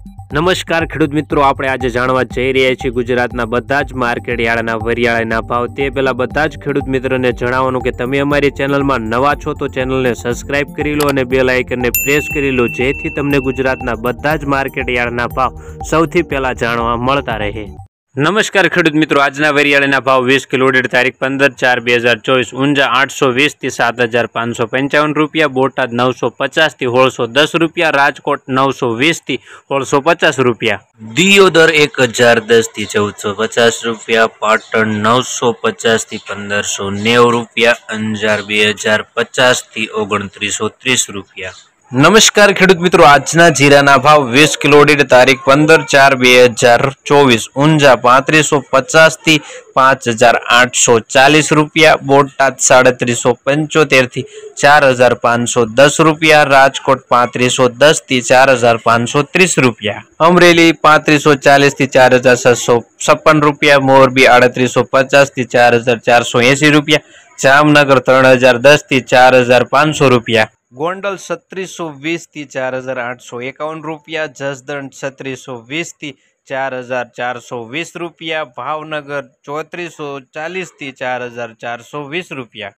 નમસ્કાર ખેડૂત મિત્રો, આપણે આજે જાણવા જઈ રહ્યા છીએ ગુજરાતના બધા જ માર્કેટ યાર્ડના વરિયાળીના ભાવ। તે પહેલા બધા જ ખેડૂત મિત્રોને જણાવવાનું કે તમે અમારી ચેનલમાં નવા છો તો ચેનલને સબસ્ક્રાઇબ કરી લો અને બેલ આઇકનને પ્રેસ કરી લો, જેથી તમને ગુજરાતના બધા જ માર્કેટ યાર્ડના ભાવ સૌથી પહેલા જાણવા મળતા રહે। નમસ્કાર ખેડૂત મિત્રો, આજના વરિયાળીના ભાવ 20 કિલો દીઠ તારીખ 15/4/2024 ઊંઝા 820 થી 7555 રૂપિયા, બોટાદ 950 થી 1610 રૂપિયા, રાજકોટ 920 થી 1650 રૂપિયા, દિયોદર 1010 થી 1450 રૂપિયા, પાટણ 950 થી 1590 રૂપિયા, અંજાર 2050 થી 2930 રૂપિયા। નમસ્કાર ખેડૂત મિત્રો, આજના જીરાના ભાવ 20 કિલો દીઠ તારીખ 15/4/2024 ઊંઝા 3550 થી 5840 રૂપિયા, બોટાદ 3775 થી 4510 રૂપિયા, રાજકોટ 3510 થી 4530 રૂપિયા, અમરેલી 3540 થી 4756 રૂપિયા, મોરબી 3850 થી 4480 રૂપિયા, જામનગર 3010 થી 4500 રૂપિયા, ગોંડલ 3620 થી 4851 રૂપિયા, જસદણ 3620 થી 4420 રૂપિયા, ભાવનગર 3440 થી 4420 રૂપિયા।